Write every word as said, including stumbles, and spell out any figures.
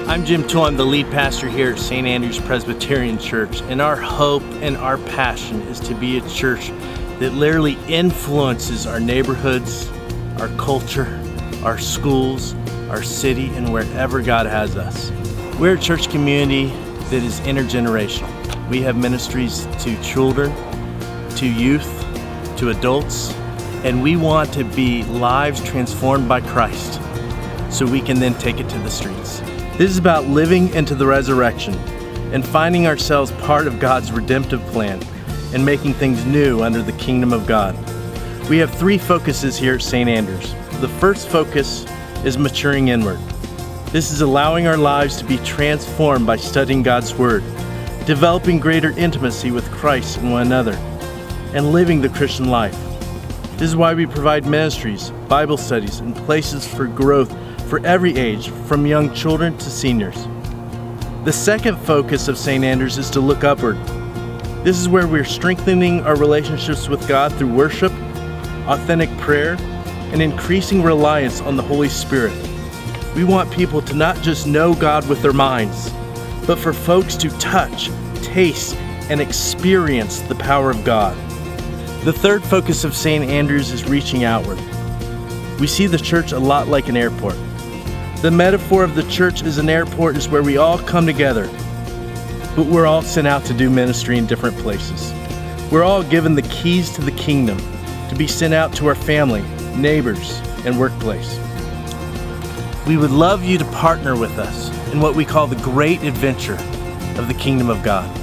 I'm Jim Toole. I'm the lead pastor here at Saint Andrew's Presbyterian Church, and our hope and our passion is to be a church that literally influences our neighborhoods, our culture, our schools, our city, and wherever God has us. We're a church community that is intergenerational. We have ministries to children, to youth, to adults, and we want to be lives transformed by Christ so we can then take it to the streets. This is about living into the resurrection and finding ourselves part of God's redemptive plan and making things new under the kingdom of God. We have three focuses here at Saint Andrew's. The first focus is maturing inward. This is allowing our lives to be transformed by studying God's Word, developing greater intimacy with Christ and one another, and living the Christian life. This is why we provide ministries, Bible studies, and places for growth for every age, from young children to seniors. The second focus of Saint Andrew's is to look upward. This is where we're strengthening our relationships with God through worship, authentic prayer, and increasing reliance on the Holy Spirit. We want people to not just know God with their minds, but for folks to touch, taste, and experience the power of God. The third focus of Saint Andrew's is reaching outward. We see the church a lot like an airport. The metaphor of the church as an airport is where we all come together, but we're all sent out to do ministry in different places. We're all given the keys to the kingdom to be sent out to our family, neighbors, and workplace. We would love you to partner with us in what we call the great adventure of the kingdom of God.